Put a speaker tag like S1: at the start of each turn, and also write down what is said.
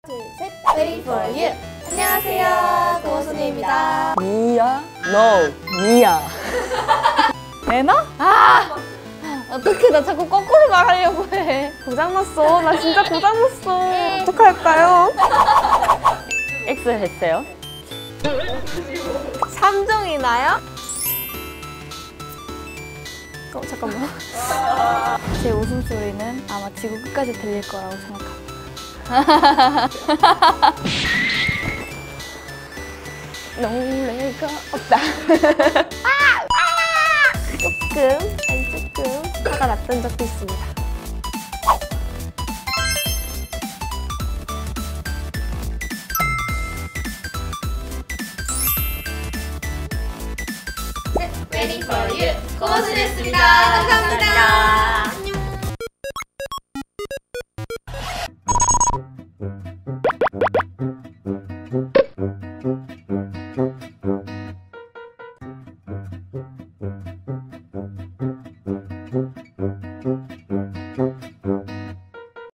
S1: 둘, 셋. Waiting for you. 안녕하세요. 고수입니다.
S2: 미야? No, 미야.
S1: 애나? 아! 어떡해, 나 자꾸 거꾸로 말하려고 해. 고장났어. 나 진짜 고장났어. 어떡할까요?
S2: X 했어요?
S1: 3종이나요? 잠깐만. 제 웃음소리는 아마 지구 끝까지 들릴 거라고 생각합니다. 놀래가 없다. 조금 화가 났던 적도 있습니다.
S3: Waiting for you 고수였습니다. 감사합니다.
S2: 안녕.